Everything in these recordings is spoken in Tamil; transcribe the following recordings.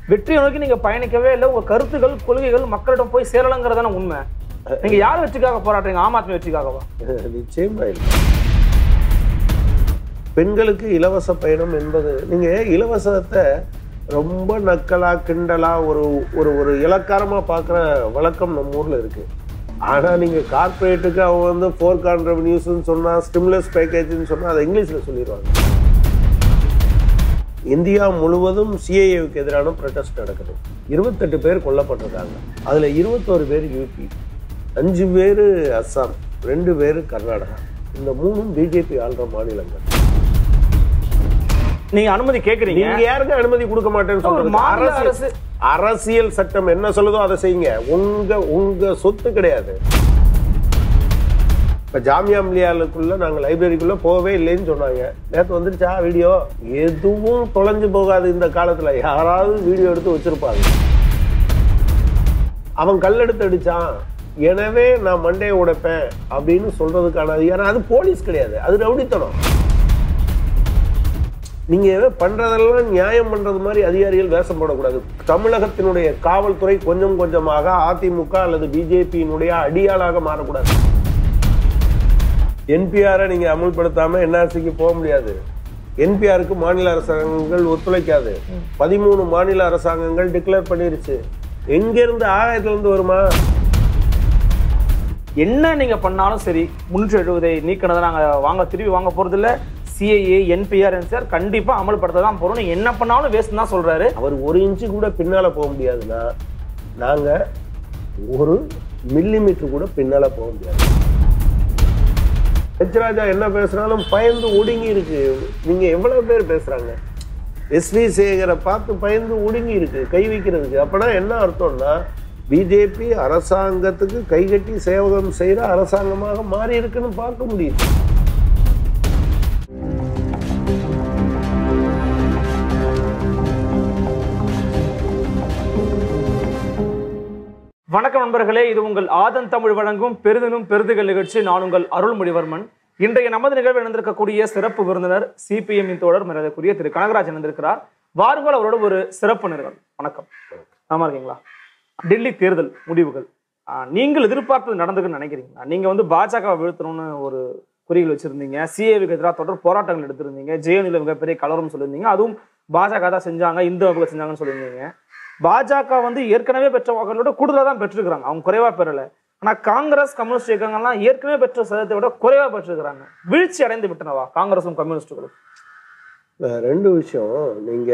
வெற்றியை நோக்கி நீங்க பயணிக்கவே இல்லை. உங்க கருத்துக்கள் கொள்கைகள் மக்களிடம் போய் சேரலங்கிறதான உண்மை. நீங்க யார் வெற்றிக்காக போராடுறீங்க? ஆம் ஆத்மி வெற்றிக்காகவா? நிச்சயமா இல்லை. பெண்களுக்கு இலவச பயணம் என்பது, நீங்க இலவசத்தை ரொம்ப நக்கலா கிண்டலா ஒரு ஒரு ஒரு இலக்காரமா பார்க்குற வழக்கம் நம்ம ஊர்ல இருக்கு. ஆனா நீங்க கார்பரேட்டுக்கு அவங்க வந்து ஃபோர்கான் ரெவன்யூஸ்ன்னு சொன்னா, ஸ்டிமுலஸ் பேக்கேஜ்னு சொன்னா அதை இங்கிலீஷ்ல சொல்லிடுவாங்க. இந்தியா முழுவதும் சிஏஏவுக்கு எதிரான ப்ரொடெஸ்ட் நடக்குது. 28 பேர் கொல்லப்பட்டிருக்காங்க. அதுல 21 பேர் யூபி, 5 பேர் அஸ்ஸாம், 2 பேர் கர்நாடகா. இந்த 3ம் பிஜேபி ஆள்ற மாநிலங்கள். நீங்க அனுமதி கேக்குறீங்க, நீங்க யாருக்கு அனுமதி கொடுக்க மாட்டேன்னு சொல்றது? அரசியல் சட்டம் என்ன சொல்லுதோ அதை செய்யுங்க. உங்க சொத்து கிடையாது. இப்ப ஜாமியா மிலியாலுக்குள்ள நாங்க லைப்ரரிக்குள்ள போகவே இல்லைன்னு சொன்னாங்க. நேற்று வந்துருச்சா வீடியோ? எதுவும் தொலைஞ்சு போகாது இந்த காலத்துல. யாராவது வீடியோ எடுத்து வச்சிருப்பாங்க. அவன் கல்லெடுத்து அடிச்சான், எனவே நான் மண்டையை உடைப்பேன் அப்படின்னு சொல்றதுக்கான அதிகாரம் அது போலீஸ் கிடையாது, அது ரவுடித்தனம். நீங்க பண்றதெல்லாம் நியாயம் பண்றது மாதிரி அதிகாரிகள் வேஷம் போடக்கூடாது. தமிழகத்தினுடைய காவல்துறை கொஞ்சம் கொஞ்சமாக அதிமுக அல்லது பிஜேபியினுடைய அடியாளாக மாறக்கூடாது. என்பிஆரை நீங்க அமல்படுத்தாம என்ஆர்சிக்கு போக முடியாது. என்பிஆருக்கு மாநில அரசாங்கங்கள் ஒத்துழைக்காது. 13 மாநில அரசாங்கங்கள் டிக்ளேர் பண்ணிருச்சு. எங்க இருந்து ஆகாயத்துல இருந்து வருமா? என்ன நீங்க பண்ணாலும் சரி 370 நீக்கினதை நாங்க திருப்பி வாங்க போறது இல்ல. சிஏஏ என்பிஆர் கண்டிப்பா அமல்படுத்த தான் போறோம். நீங்க என்ன பண்ணாலும் வேஸ்ட் தான் சொல்றாரு. அவர் 1 இன்ச்சு கூட பின்னால போக முடியாதுன்னா நாங்க 1 மில்லிமீட்டர் கூட பின்னால போக முடியாது. ராஜா என்ன பேசுறாலும் பயந்து ஒடுங்கி இருக்கு. நீங்க எவ்வளவு பேர் பேசுறாங்க? எஸ்வி சேகரை பார்த்து பயந்து ஒடுங்கி இருக்கு கை வைக்கிறதுக்கு. அப்படின்னா என்ன அர்த்தம்னா பிஜேபி அரசாங்கத்துக்கு கைகட்டி சேவகம் செய்யற அரசாங்கமாக மாறி இருக்குன்னு பார்க்க முடியுது. வணக்கம் நண்பர்களே, இது உங்கள் ஆதன் தமிழ் வழங்கும் பெரிதனும் பெரிதுகள் நிகழ்ச்சி. நான் உங்கள் அருள்மொழிவர்மன். இன்றைய நமது நிகழ்வில் இணைந்திருக்கக்கூடிய சிறப்பு விருந்தினர் சிபிஎம்மின் தோழர் மரியாதைக்குரிய திரு கனகராஜ் இணைந்திருக்கிறார். வாருங்கள் அவரோட ஒரு சிறப்பு நிகழ்வு. வணக்கம், ஆமா இருக்கீங்களா? டெல்லி தேர்தல் முடிவுகள் நீங்கள் எதிர்பார்த்தது நடந்துக்குன்னு நினைக்கிறீங்களா? நீங்க பாஜக வீழ்த்தணும்னு ஒரு குறிகள் வச்சிருந்தீங்க. சிஏவுக்கு எதிராக தொடர் போராட்டங்கள் எடுத்திருந்தீங்க. ஜேஎன்யூல மிகப்பெரிய கலவரம் சொல்லியிருந்தீங்க. அதுவும் பாஜக தான் செஞ்சாங்க, இந்து அமைப்புகள் செஞ்சாங்கன்னு சொல்லியிருந்தீங்க. பாஜக ஏற்கனவே பெற்ற வாக்குகளோட கூடுதலாக தான் பெற்றிருக்கிறாங்க, அவங்க குறைவா பெறல. ஆனா காங்கிரஸ் கம்யூனிஸ்ட் இயக்கங்கள்லாம் ஏற்கனவே பெற்ற சதத்தை விட குறைவா பெற்றிருக்கிறாங்க. வீழ்ச்சி அடைந்து விட்டனவா காங்கிரஸும் கம்யூனிஸ்டுகளும்? 2 விஷயம். நீங்க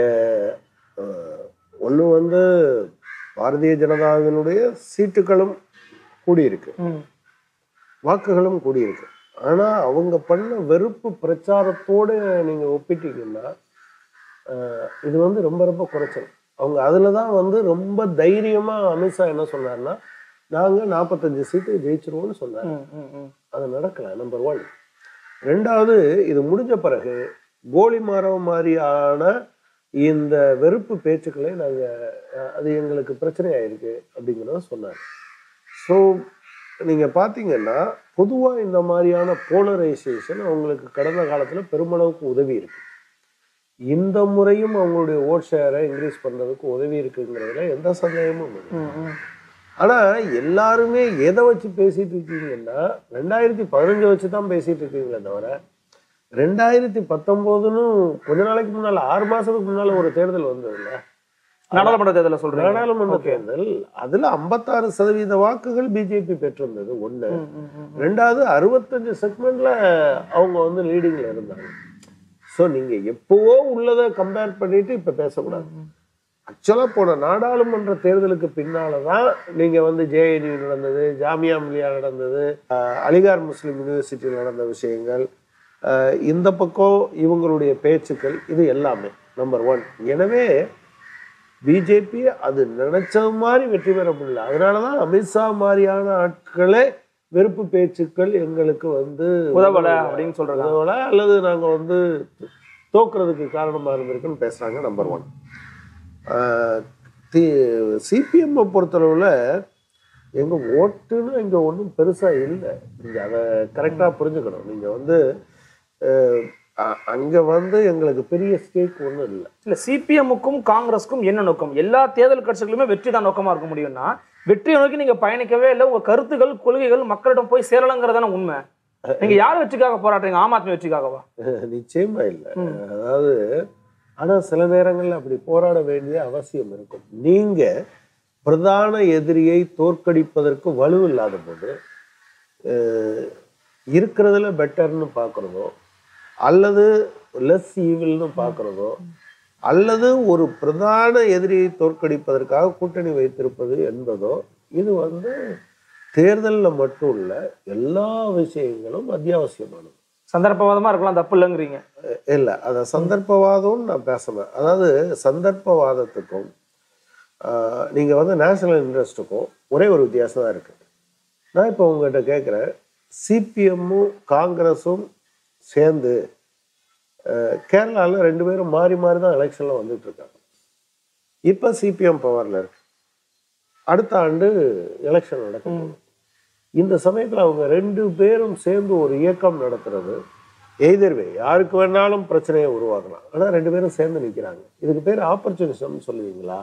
ஒண்ணு பாரதிய ஜனதாவினுடைய சீட்டுகளும் கூடியிருக்கு, வாக்குகளும் கூடியிருக்கு. ஆனா அவங்க பண்ண வெறுப்பு பிரச்சாரத்தோட நீங்க ஒப்பிட்டீங்கன்னா இது ரொம்ப ரொம்ப குறைச்சல். அவங்க அதுலதான் ரொம்ப தைரியமா அமித்ஷா என்ன சொன்னார்னா, நாங்க 45 சீட்டு ஜெயிச்சிருவோம்னு சொன்னாங்க. அது நடக்கல, நம்பர் 1. 2வது, இது முடிஞ்ச பிறகு கோலிமாரம் மாதிரியான இந்த வெறுப்பு பேச்சுக்களை நாங்க அது எங்களுக்கு பிரச்சனை ஆயிருக்கு அப்படிங்கிறத சொன்னாங்க. ஸோ நீங்க பாத்தீங்கன்னா பொதுவா இந்த மாதிரியான போலரைசேஷன் அவங்களுக்கு கடந்த காலத்துல பெருமளவுக்கு உதவி இருக்கு. இந்த முறையும் அவங்களுடைய ஓட் ஷேரை இன்க்ரீஸ் பண்றதுக்கு உதவி இருக்குங்கிறதுல எந்த சந்தேகமும் இல்லை. ஆனா எல்லாருமே எதை வச்சு பேசிட்டு இருக்கீங்கன்னா 2015 வச்சுதான் பேசிட்டு இருக்கீங்களே தவிர 2019 கொஞ்ச நாளைக்கு முன்னால 6 மாசத்துக்கு முன்னால ஒரு தேர்தல் வந்தது இல்ல, நாடாளுமன்ற தேர்தல் சொல்றேன். நாடாளுமன்ற தேர்தல், அதுல 56% வாக்குகள் பிஜேபி பெற்றிருந்தது. 1. 2வது 65 செக்மெண்ட்ல அவங்க லீடிங்ல இருந்தாங்க. ஸோ நீங்க எப்பவோ உள்ளதை கம்பேர் பண்ணிட்டு இப்ப பேசக்கூடாது. ஆக்சுவலா போன நாடாளுமன்ற தேர்தலுக்கு பின்னாலதான் நீங்க ஜேஎன்யூ நடந்தது, ஜாமியா மிலியா நடந்தது, அலிகார் முஸ்லிம் யூனிவர்சிட்டியில் நடந்த விஷயங்கள், இந்த பக்கம் இவங்களுடைய பேச்சுக்கள், இது எல்லாமே நம்பர் 1. எனவே பிஜேபி அது நினைச்சது மாதிரி வெற்றி பெற முடியல. அதனாலதான் அமித்ஷா மாதிரியான ஆட்களே வெறுப்பு பேச்சுக்கள் எங்களுக்கு உதவல அப்படின்னு சொல்றாங்க, உதவல அல்லது நாங்க தோக்குறதுக்கு காரணமா இருந்திருக்குன்னு பேசுறாங்க. நம்பர் 1. சிபிஎம் பொறுத்தளவுல எங்க ஓட்டுன்னு இங்க ஒன்றும் பெருசா இல்லை. நீங்க அதை கரெக்டா புரிஞ்சுக்கணும். நீங்க அங்க வந்து எங்களுக்கு பெரிய ஸ்டேக் ஒண்ணும் இல்லை. இல்ல சிபிஎம்முக்கும் காங்கிரஸுக்கும் என்ன நோக்கம்? எல்லா தேர்தல் கட்சிகளுமே வெற்றி தான் நோக்கமா இருக்க முடியும்னா வெற்றியை நோக்கி நீங்க பயணிக்கவே இல்லை. உங்க கருத்துக்கள் கொள்கைகள் மக்களிடம் போய் சேரலங்கிறதான உண்மை. நீங்க யார் வெற்றிக்காக போராடுறீங்க? ஆம் ஆத்மி வெற்றிக்காகவா? நிச்சயமா இல்லை. அதாவது ஆனா சில நேரங்கள்ல அப்படி போராட வேண்டிய அவசியம் இருக்கும். நீங்க பிரதான எதிரியை தோற்கடிப்பதற்கு வலு இல்லாத போது இருக்கிறதுல பெட்டர்னு பார்க்கறதோ அல்லது லெஸ் ஈவில்னு பார்க்கறதோ அல்லது ஒரு பிரதான எதிரியை தோற்கடிப்பதற்காக கூட்டணி வைத்திருப்பது என்பதோ இது வந்து தேர்தலில் மட்டும் இல்ல எல்லா விஷயங்களும் அத்தியாவசியமானது. சந்தர்ப்பவாதமா இருக்கலாம், தப்பு இல்லைங்கிறீங்க? இல்லை, அதை சந்தர்ப்பவாதம்னு நான் பேசுவேன். அதாவது சந்தர்ப்பவாதத்துக்கும் நீங்க வந்து நேஷனல் இன்ட்ரெஸ்ட்டுக்கும் ஒரே ஒரு வித்தியாசம் தான் இருக்கு. நான் இப்போ உங்ககிட்ட கேட்குறேன், சிபிஎம்மும் காங்கிரஸும் சேர்ந்து கேரளாவில் 2 பேரும் மாறி மாறி தான் எலெக்ஷன்ல வந்துட்டு இருக்காங்க. இப்போ சிபிஎம் பவர்ல இருக்கு, அடுத்த ஆண்டு எலெக்ஷன் நடக்கும். இந்த சமயத்தில் அவங்க 2 பேரும் சேர்ந்து ஒரு இயக்கம் நடத்துறது எய்தர்வே யாருக்கு வேணாலும் பிரச்சனையை உருவாக்கலாம். ஆனால் 2 பேரும் சேர்ந்து நிற்கிறாங்க. இதுக்கு பேர் ஆப்பர்ச்சுனிசம்னு சொல்லுவீங்களா?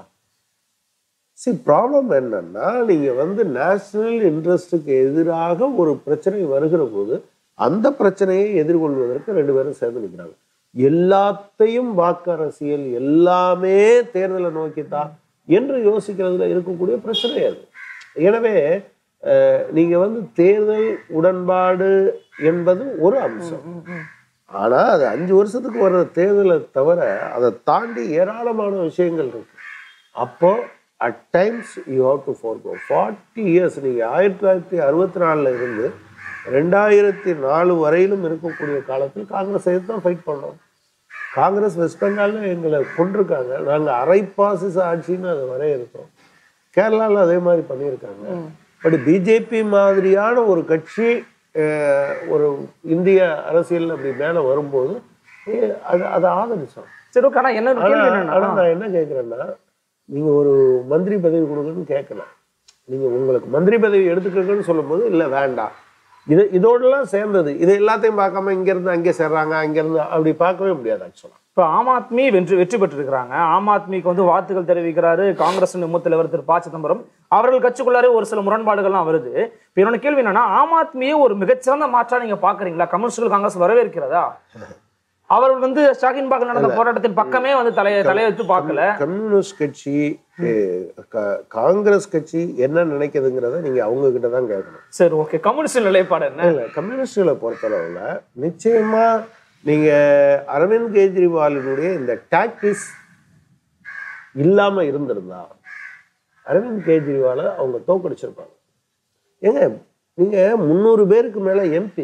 ப்ராப்ளம் என்னன்னா, நீங்க வந்து நேஷனல் இன்ட்ரெஸ்டுக்கு எதிராக ஒரு பிரச்சனை வருகிற போது அந்த பிரச்சனையை எதிர்கொள்வதற்கு 2 பேரும் சேர்ந்து நிற்கிறாங்க. எல்லாத்தையும் வாக்கு அரசியல் எல்லாமே தேர்தலை நோக்கித்தான் என்று யோசிக்கிறதுல இருக்கக்கூடிய பிரச்சனை அது. எனவே நீங்க வந்து தேர்தல் உடன்பாடு என்பது ஒரு அம்சம். ஆனா அது 5 வருஷத்துக்கு வர்ற தேர்தலை தவிர அதை தாண்டி ஏராளமான விஷயங்கள் இருக்கு. அப்போ at times you have to forgo. 40 years நீங்க 1964 இருந்து 2004 வரையிலும் இருக்கக்கூடிய காலத்தில் காங்கிரஸ் எதிர்த்து தான் ஃபைட் பண்ணோம். காங்கிரஸ் வெஸ்ட் பெங்கால்ல எங்களை கொண்டிருக்காங்க. நாங்கள் அரைப்பாசிச ஆட்சின்னு அதை வரையறுத்தோம். கேரளாவில் அதே மாதிரி பண்ணியிருக்காங்க. பட் பிஜேபி மாதிரியான ஒரு கட்சி ஒரு இந்திய அரசியல் அப்படி மேலே வரும்போது அதை ஆதரிச்சோம். சரி, ஓகே. ஆனால் நான் என்ன கேட்குறேன்னா, நீங்கள் ஒரு மந்திரி பதவி கொடுங்கன்னு கேட்கல. நீங்கள் உங்களுக்கு மந்திரி பதவி எடுத்துக்கங்கன்னு சொல்லும்போது இல்லை வேண்டாம், இதோடலாம் சேர்ந்தது இது எல்லாத்தையும் பார்க்காம இங்கேருந்து அங்கே சேர்றாங்க, அங்கேருந்து அப்படி பார்க்கவே முடியாது. ஆக்சுவலாக இப்போ ஆம் ஆத்மி வெற்றி பெற்றிருக்கிறாங்க. ஆம் ஆத்மிக்கு வந்து வாழ்த்துக்கள் தெரிவிக்கிறாரு காங்கிரஸ் மூத்த தலைவர் திரு ப. சிதம்பரம். அவர்கள் கட்சிக்குள்ளாரே ஒரு சில முரண்பாடுகள்லாம் வருது. இப்போ என்னோட கேள்வி என்னன்னா, ஆம் ஆத்மியை ஒரு மிகச்சிறந்த மாற்றா நீங்க பாக்குறீங்களா? கம்யூனிஸ்டுகள் காங்கிரஸ் வரவேற்கிறதா? அவர்கள் வந்து ஷாகின்பாக் நடந்த போராட்டத்தின் பக்கமே வந்து தலையை வச்சு பார்க்கல. கம்யூனிஸ்ட் கட்சி காங்கிரஸ் கட்சி என்ன நினைக்குதுங்கிறத நீங்க அவங்க கிட்ட தான் கேட்கணும். சரி, ஓகே. கம்யூனிஸ்ட் நிலைப்பாடு என்ன? இல்லை, கம்யூனிஸ்டுகளை பொறுத்தளவுல நிச்சயமா நீங்க அரவிந்த் கெஜ்ரிவாலினுடைய இந்த டாக்டிஸ் இல்லாம இருந்திருந்தா அரவிந்த் கெஜ்ரிவாலை அவங்க தோக்கடிச்சிருப்பாங்க. ஏங்க, நீங்க 300 பேருக்கு மேல எம்பி,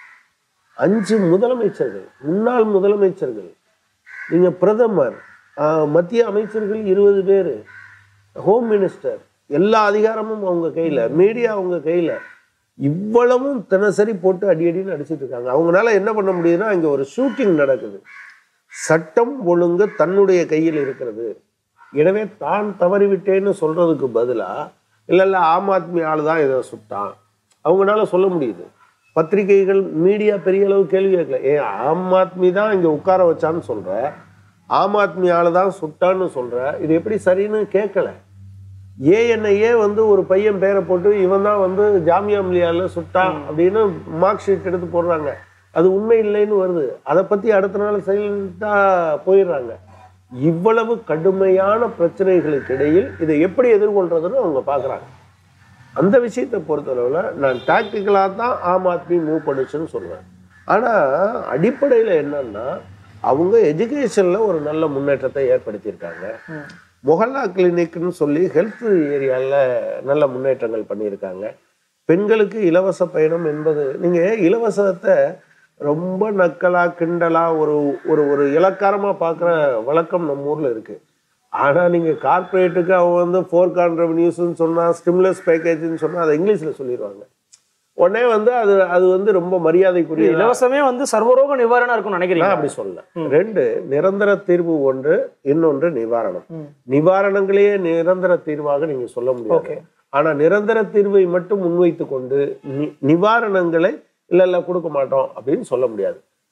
5 முதலமைச்சர்கள், முன்னாள் முதலமைச்சர்கள், நீங்க பிரதமர், மத்திய அமைச்சர்கள் 20 பேர், ஹோம் மினிஸ்டர், எல்லா அதிகாரமும் அவங்க கையில, மீடியா அவங்க கையில, இவ்வளவும் தினசரி போட்டு அடின்னு அடிச்சுட்டு இருக்காங்க. அவங்களால என்ன பண்ண முடியுதுன்னா, இங்க ஒரு ஷூட்டிங் நடக்குது, சட்டம் ஒழுங்கு தன்னுடைய கையில் இருக்கிறது. எனவே தான் தவறிவிட்டேன்னு சொல்றதுக்கு பதிலா இல்ல ஆம் ஆத்மி ஆளு தான் இதை சுட்டான் அவங்களால சொல்ல முடியுது. பத்திரிகைகள், மீடியா பெரிய அளவு கேள்வி கேட்கல. ஆம் ஆத்மி தான் இங்க உட்கார வச்சான்னு சொல்ற, ஆம் ஆத்மி ஆளு தான் சுட்டான்னு சொல்ற, இது எப்படி சரின்னு கேட்கல. ஏஎன்ஐஏ வந்து ஒரு பையன் பேரை போட்டு இவன் தான் வந்து ஜாமியா மிலியால சுட்டான் அப்படின்னு மார்க் ஷீட் எடுத்து போடுறாங்க. அது உண்மை இல்லைன்னு வருது. அதை பத்தி அடுத்த நாள் சைலண்டா போயிடுறாங்க. இவ்வளவு கடுமையான பிரச்சனைகளுக்கு இடையில் இதை எப்படி எதிர்கொள்றதுன்னு அவங்க பாக்குறாங்க. அந்த விஷயத்தை பொறுத்தளவுல நான் டாக்டிக்கலா தான் ஆம் ஆத்மி மூவ் பண்ணுச்சுன்னு சொல்றேன். ஆனா அடிப்படையில என்னன்னா, அவங்க எஜுகேஷன்ல ஒரு நல்ல முன்னேற்றத்தை ஏற்படுத்தியிருக்காங்க. மொஹல்லா கிளினிக்னு சொல்லி ஹெல்த் ஏரியாவில் நல்ல முன்னேற்றங்கள் பண்ணியிருக்காங்க. பெண்களுக்கு இலவச பயணம் என்பது, நீங்க இலவசத்தை ரொம்ப நக்கலா கிண்டலா ஒரு ஒரு ஒரு இலக்காரமா பார்க்குற வழக்கம் நம்ம ஊர்ல இருக்கு. ஆனா நீங்க கார்பரேட்டுக்கு அவங்க வந்து ஃபோர்கான் ரெவன்யூஸ்ன்னு சொன்னா, ஸ்டிமுலஸ் பேக்கேஜ்னு சொன்னா அதை இங்கிலீஷ்ல சொல்லிடுவாங்க. உடனே வந்து அது வந்து ரொம்ப மரியாதைக்குரிய. இலவசமே வந்து சர்வரோக நிவாரணம் இருக்கும்னு நினைக்கிறீங்க? அப்படி சொல்ல. 2 நிரந்தர தீர்வு, ஒன்று, இன்னொன்று நிவாரணம். நிவாரணங்களையே நிரந்தர தீர்வாக நீங்க சொல்ல முடியாது. ஆனா நிரந்தர தீர்வை மட்டும் முன்வைத்து கொண்டு நிவாரணங்களை இல்ல கொடுக்க மாட்டோம் அப்படின்னு சொல்ல முடியாது.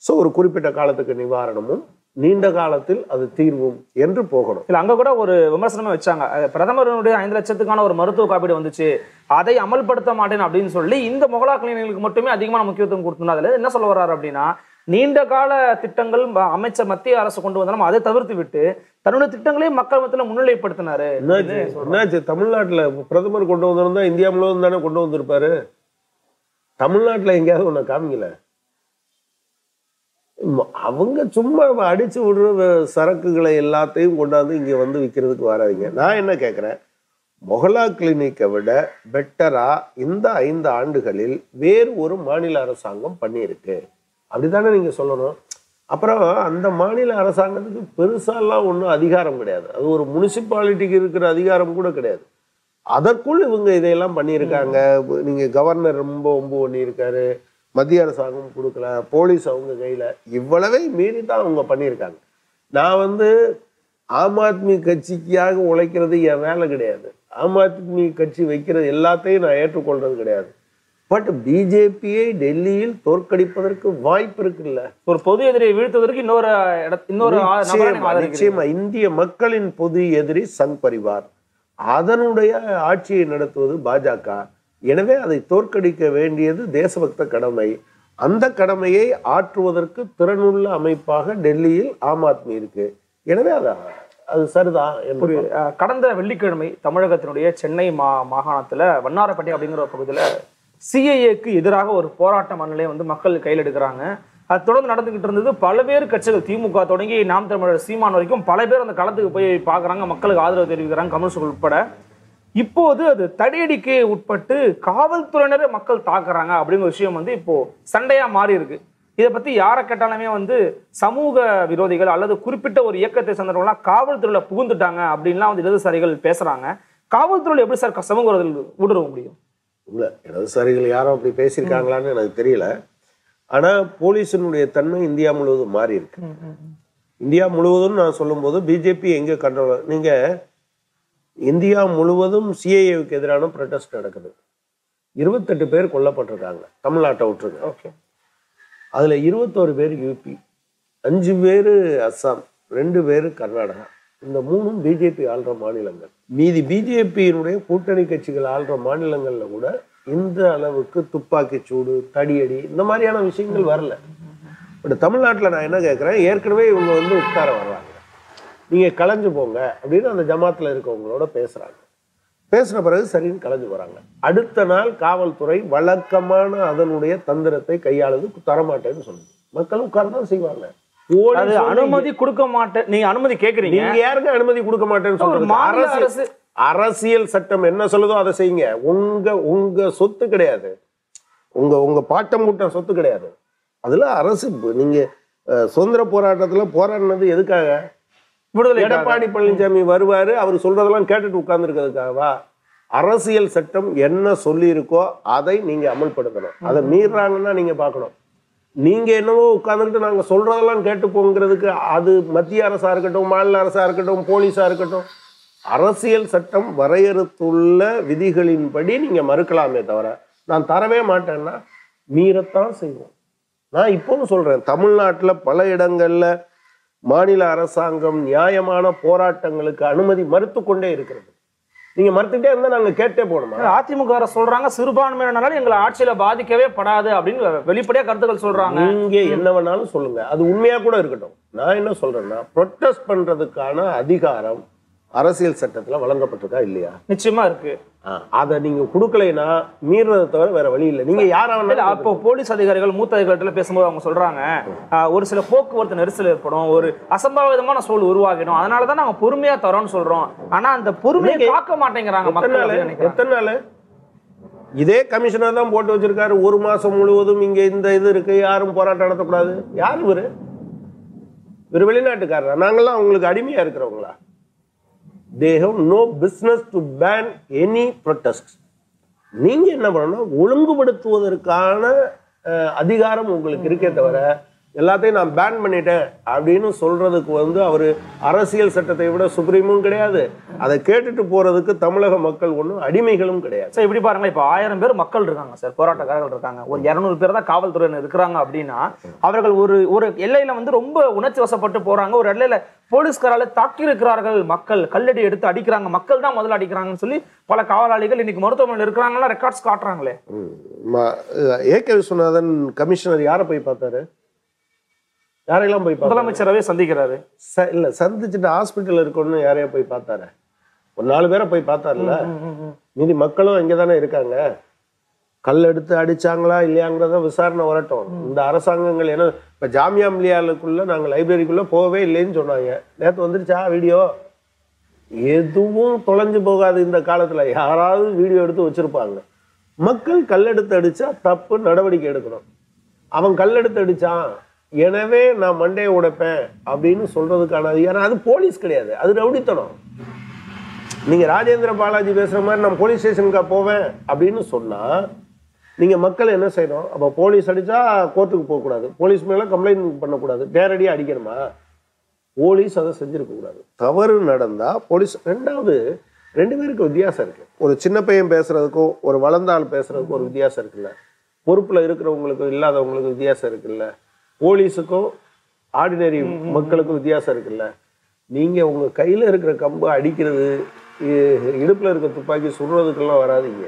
ஸோ ஒரு குறிப்பிட்ட காலத்துக்கு நிவாரணமும் நீண்ட காலத்தில் அது தீர்வும் என்று போகணும். இல்ல அங்க கூட ஒரு விமர்சனமே வச்சாங்க, பிரதமருடைய 5 லட்சத்துக்கான ஒரு மருத்துவ காப்பீடு வந்துச்சு, அதை அமல்படுத்த மாட்டேன் அப்படின்னு சொல்லி இந்த முகலா கிளினிகளுக்கு மட்டுமே அதிகமான முக்கியத்துவம் கொடுத்துருந்தா. அதுல என்ன சொல்ல வர்றாரு அப்படின்னா, நீண்ட கால திட்டங்கள் அமைச்சர் மத்திய அரசு கொண்டு வந்தாலும் அதை தவிர்த்து விட்டு தன்னுடைய திட்டங்களையும் மக்கள் மத்தியில முன்னிலைப்படுத்தினாரு. என்னாச்சு, தமிழ்நாட்டுல பிரதமர் கொண்டு வந்திருந்தா இந்தியா முழுவதும் தானே கொண்டு வந்திருப்பாரு. தமிழ்நாட்டுல எங்கேயாவது ஒண்ணு காமிக்கல. அவங்க சும்மா அடிச்சு விடுற சரக்குகளை எல்லாத்தையும் கொண்டாந்து இங்க வந்து விற்கிறதுக்கு வராதிங்க. நான் என்ன கேட்கிறேன், மொஹல்லா கிளினிக்கை விட பெட்டரா இந்த 5 ஆண்டுகளில் வேறு ஒரு மாநில அரசாங்கம் பண்ணியிருக்கு அப்படித்தானே நீங்க சொல்லணும். அப்புறம் அந்த மாநில அரசாங்கத்துக்கு பெருசாலாம் ஒன்றும் அதிகாரம் கிடையாது. அது ஒரு முனிசிபாலிட்டிக்கு இருக்கிற அதிகாரம் கூட கிடையாது. அதற்குள் இவங்க இதையெல்லாம் பண்ணியிருக்காங்க. நீங்க கவர்னர் ரொம்ப ஒம்பு பண்ணியிருக்காரு, மத்திய அரசாங்கம் கொடுக்கல, போலீஸ் அவங்க கையில, இவ்வளவே மீறி தான் அவங்க பண்ணியிருக்காங்க. நான் ஆம் ஆத்மி கட்சிக்காக உழைக்கிறது என் வேலை கிடையாது. ஆம் ஆத்மி கட்சி வைக்கிறது எல்லாத்தையும் நான் ஏற்றுக்கொள்றது கிடையாது. பட் பிஜேபியை டெல்லியில் தோற்கடிப்பதற்கு வாய்ப்பு இருக்குல்ல. ஒரு பொது எதிரியை வீழ்த்துவதற்கு நிச்சயமா இந்திய மக்களின் பொது எதிரி சங் பரிவார், அதனுடைய ஆட்சியை நடத்துவது பாஜக. எனவே அதை தோற்கடிக்க வேண்டியது தேசபக்த கடமை. அந்த கடமையை ஆற்றுவதற்கு திறனுள்ள அமைப்பாக டெல்லியில் ஆம் ஆத்மி இருக்கு. எனவே அது சரிதான். கடந்த வெள்ளிக்கிழமை தமிழகத்தினுடைய சென்னை மாகாணத்துல வண்ணாரப்பேட்டை அப்படிங்கிற ஒரு பகுதியில சிஏஏக்கு எதிராக ஒரு போராட்ட மனநிலையை மக்கள் கையில் எடுக்கிறாங்க. அது தொடர்ந்து நடந்துகிட்டு இருந்தது. பல்வேறு கட்சிகள், திமுக தொடங்கி நாம் தமிழர் சீமான் வரைக்கும் பல பேர் அந்த களத்துக்கு போய் பார்க்குறாங்க, மக்களுக்கு ஆதரவு தெரிவிக்கிறாங்க, கம்யூனிஸ்டுகள் உட்பட. இப்போது அது தடியடிக்கு உட்பட்டு காவல்துறையினரை மக்கள் தாக்குறாங்க அப்படிங்கிற விஷயம் இப்போ சண்டையா மாறி இருக்கு. இதை பத்தி யாரை கேட்டாலுமே சமூக விரோதிகள் அல்லது குறிப்பிட்ட ஒரு இயக்கத்தை சேர்ந்தவங்களாம் காவல்துறையில புகுந்துட்டாங்க அப்படின்லாம் இடதுசாரிகள் பேசுறாங்க. காவல்துறையில எப்படி சார் சமூக விரோதிகள் ஊடுருவ முடியும்? இல்ல, இடதுசாரிகள் யாரும் அப்படி பேசியிருக்காங்களான்னு எனக்கு தெரியல. ஆனா போலீஸினுடைய தன்மை இந்தியா முழுவதும் மாறி இருக்கு. இந்தியா முழுவதும் நான் சொல்லும் போது பிஜேபி எங்க கண்ட்ரோல், நீங்க இந்தியா முழுவதும் சிஏஏவுக்கு எதிரான ப்ரொடெஸ்ட் நடக்குது. 28 பேர் கொல்லப்பட்டிருக்காங்க, தமிழ்நாட்டை விட்டுருங்க. அதுல 21 பேர் யூபி, 5 பேர் அஸ்ஸாம், 2 பேர் கர்நாடகா. இந்த 3ம் பிஜேபி ஆள்ற மாநிலங்கள். மீதி பிஜேபியினுடைய கூட்டணி கட்சிகள் ஆள்ற மாநிலங்கள்ல கூட இந்த அளவுக்கு துப்பாக்கி சூடு, தடியடி, இந்த மாதிரியான விஷயங்கள் வரல. பட் தமிழ்நாட்டில் நான் என்ன கேட்குறேன், ஏற்கனவே இவங்க உட்கார வர்றாங்க, நீங்க கலைஞ்சு போங்க அப்படின்னு அந்த ஜமாத்துல இருக்கவங்களோட பேசுறாங்க. பேசின பிறகு சரின்னு கலைஞ்சு போறாங்க. அடுத்த நாள் காவல்துறை வழக்கமான அதனுடைய தந்திரத்தை கையாளுது, தரமாட்டேன்னு சொல்லுது. மக்கள் உட்கார்தான் செய்வாங்க. அனுமதி கொடுக்க மாட்டேன், நீங்க அனுமதி கேக்குறீங்க, நீங்க யாருக்கு அனுமதி கொடுக்க மாட்டேன்னு சொல்றது? அரசியல் சட்டம் என்ன சொல்லுதோ அதை செய்யுங்க. உங்க சொத்து கிடையாது, உங்க பாட்டம் மூட்டம் சொத்து கிடையாது. அதுல அரசு, நீங்க சுதந்திர போராட்டத்துல போராடினது எதுக்காக? எடப்பாடி பழனிசாமி வருவாரு, அவர் சொல்றதெல்லாம் கேட்டுட்டு உட்கார்ந்து இருக்கிறதுக்காகவா? அரசியல் சட்டம் என்ன சொல்லி இருக்கோ அதை நீங்க அமல்படுத்தணும். அதை மீறாங்கன்னா நீங்க பார்க்கணும். நீங்க என்னவோ உட்கார்ந்துட்டு நாங்க சொல்றதெல்லாம் கேட்டு போங்கிறதுக்கு, அது மத்திய அரசா இருக்கட்டும், மாநில அரசா இருக்கட்டும், போலீஸா இருக்கட்டும், அரசியல் சட்டம் வரையறுத்துள்ள விதிகளின்படி நீங்க மறுக்கலாமே தவிர நான் தரவே மாட்டேன்னா மீறத்தான் செய்வோம். நான் இப்பவும் சொல்றேன், தமிழ்நாட்டுல பல இடங்கள்ல மாநில அரசாங்கம் நியாயமான போராட்டங்களுக்கு அனுமதி மறுத்து கொண்டே இருக்கிறது. நீங்க மறுத்துட்டே இருந்தா நாங்க கேட்டே போனோமா? அதிமுக சொல்றாங்க சிறுபான்மையினால எங்களை ஆட்சியில பாதிக்கவே படாது அப்படின்னு வெளிப்படையா கருத்துக்கள் சொல்றாங்க. நீங்க என்ன வேணாலும் சொல்லுங்க, அது உண்மையா கூட இருக்கட்டும். நான் என்ன சொல்றேன்னா, ப்ரொட்டஸ்ட் பண்றதுக்கான அதிகாரம் அரசியல் சட்டத்துல வழங்கப்பட்டிருக்கா இல்லையா? நிச்சயமா இருக்கு. அதை நீங்க கொடுக்கலைன்னா மீறதை தவிர வேற வழி இல்லை. நீங்க யாராவது அப்போ போலீஸ் அதிகாரிகள், மூத்த அதிகாரிகள் பேசும்போது அவங்க சொல்றாங்க, ஒரு சில போக்குவரத்து நெரிசல் ஏற்படும், ஒரு அசம்பாவிதமான சூழல் உருவாகிடும், அதனாலதான் நாங்க பொறுமையா தரோம்னு சொல்றோம். ஆனா அந்த பொறுமையை காக்க மாட்டேங்கிறாங்க மக்கள். எத்தனை நாள் இதே கமிஷனர் தான் போட்டு வச்சிருக்காரு, 1 மாசம் முழுவதும் இங்க இந்த இது இருக்கு, யாரும் போராட்டம் நடத்தக்கூடாது. யாரு இவரு வெளிநாட்டுக்காரரா? நாங்கெல்லாம் அவங்களுக்கு அடிமையா இருக்கிறவங்களா? They have no business to ban any protest. நீங்க என்ன பண்ணணும், ஒழுங்குபடுத்துவதற்கான அதிகாரம் உங்களுக்கு இருக்கே தவிர எல்லாத்தையும் நான் பேன் பண்ணிட்டேன் அப்படின்னு சொல்றதுக்கு வந்து அவரு அரசியல் சட்டத்தை விட சுப்ரீமும் கிடையாது. அதை கேட்டுட்டு போறதுக்கு தமிழக மக்கள் ஒன்றும் அடிமைகளும் கிடையாது. சார் இப்படி பாருங்களேன், இப்போ 1000 பேர் மக்கள் இருக்காங்க சார், போராட்டக்காரர்கள் இருக்காங்க, ஒரு 200 பேர் தான் காவல்துறையினர் இருக்கிறாங்க அப்படின்னா அவர்கள் ஒரு எல்லையில வந்து ரொம்ப உணர்ச்சி வசப்பட்டு போறாங்க. ஒரு எல்லையில போலீஸ்காரால தாக்கி இருக்கிறார்கள், மக்கள் கல்லடி எடுத்து அடிக்கிறாங்க, மக்கள் தான் முதல்ல அடிக்கிறாங்கன்னு சொல்லி பல காவலாளிகள் இன்னைக்கு மருத்துவமனையில் இருக்கிறாங்கன்னா ரெக்கார்ட்ஸ் காட்டுறாங்களே. ஏகே விஸ்வநாதன் கமிஷனர் யாரை போய் பார்த்தாரு? யாரையெல்லாம் போய் முதலமைச்சரவே சந்திக்கிறாரு இல்ல, சந்திச்சுட்டு ஹாஸ்பிட்டல் இருக்கணும்னு யாரையா போய் பார்த்தாரு? ஒரு 4 பேரை போய் பார்த்தாருல்ல. மீதி மக்களும் இங்கதானே இருக்காங்க. கல் எடுத்து அடிச்சாங்களா இல்லையாங்கிறத விசாரணை வரட்டும். இந்த அரசாங்கங்கள் ஏன்னா இப்ப ஜாமியா மில்லியாலுக்குள்ள நாங்க லைப்ரரிக்குள்ள போகவே இல்லைன்னு சொன்னாங்க. நேற்று வந்துருச்சா வீடியோ? எதுவும் தொலைஞ்சு போகாது இந்த காலத்துல. யாராவது வீடியோ எடுத்து வச்சிருப்பாங்க. மக்கள் கல்லெடுத்து அடிச்சா தப்பு, நடவடிக்கை எடுக்கணும். அவன் கல்லெடுத்து அடிச்சான் எனவே நான் மண்டையை உடைப்பேன் அப்படின்னு சொல்றதுக்கான அதிகாரம் அது போலீஸ் கிடையாது, அது ரவுடித்தனம். நீங்க ராஜேந்திர பாலாஜி பேசுற மாதிரி நான் போலீஸ் ஸ்டேஷனுக்கா போவேன் அப்படின்னு சொன்னா நீங்க மக்கள் என்ன செய்யணும்? அப்ப போலீஸ் அடிச்சா கோர்ட்டுக்கு போகக்கூடாது, போலீஸ் மேல கம்ப்ளைண்ட் பண்ணக்கூடாது, நேரடியாக அடிக்கணுமா? போலீஸ் அதை செஞ்சிருக்க கூடாது. தவறு நடந்தா போலீஸ். ரெண்டாவது, 2 பேருக்கு வித்தியாசம் இருக்கு. ஒரு சின்ன பையன் பேசுறதுக்கும் ஒரு வளர்ந்த ஆள் பேசுறதுக்கும் ஒரு வித்தியாசம் இருக்குல்ல. பொறுப்புல இருக்கிறவங்களுக்கும் இல்லாதவங்களுக்கும் வித்தியாசம் இருக்குல்ல. போலீஸுக்கும் ஆர்டினரி மக்களுக்கும் வித்தியாசம் இருக்குல்ல. நீங்க உங்க கையில இருக்கிற கம்பு அடிக்கிறது, இடுப்புல இருக்க துப்பாக்கி சுடுறதுக்கெல்லாம் வராதிங்க.